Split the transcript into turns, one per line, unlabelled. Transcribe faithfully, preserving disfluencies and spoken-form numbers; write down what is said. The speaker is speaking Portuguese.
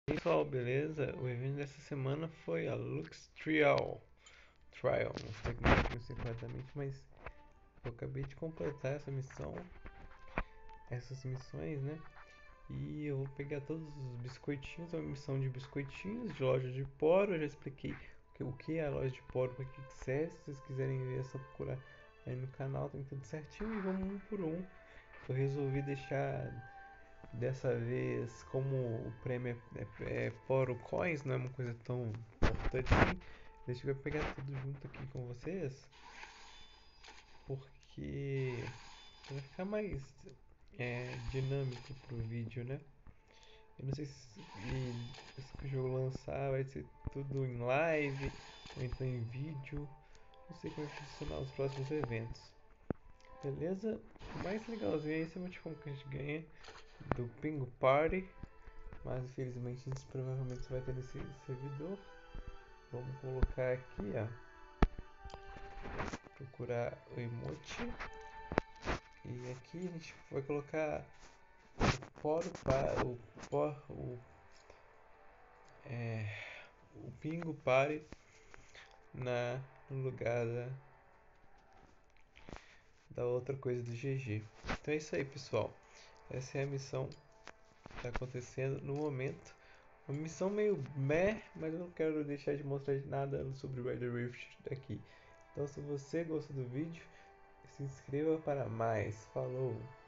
E aí, pessoal, beleza? O evento dessa semana foi a Lux Trial. Trial, não sei como é que pronuncia corretamente, mas eu acabei de completar essa missão, essas missões, né? E eu vou pegar todos os biscoitinhos, é uma missão de biscoitinhos de loja de poro. Eu já expliquei o que, o que é a loja de poro, para que que serve. Se vocês quiserem ver, é só procurar aí no canal, tem tudo certinho. E vamos um por um. Eu resolvi deixar dessa vez, como o prêmio é, é, é Poro Coins, não é uma coisa tão importante assim, deixa eu pegar tudo junto aqui com vocês, porque vai ficar mais é, dinâmico pro vídeo, né? Eu não sei se, e, se o jogo lançar vai ser tudo em live ou então em vídeo. Não sei como vai funcionar os próximos eventos. Beleza? O mais legalzinho é esse multicom que a gente ganha do Pingo Party. Mas infelizmente isso provavelmente vai ter nesse servidor. Vamos colocar aqui, ó. Procurar o emote. E aqui a gente vai colocar o poro para o, por, o, é, o pingo pare na, no lugar da, da outra coisa do G G. Então é isso aí, pessoal. Essa é a missão que está acontecendo no momento. Uma missão meio meh, mas eu não quero deixar de mostrar nada sobre Red Rift daqui. Então se você gostou do vídeo, se inscreva para mais. Falou!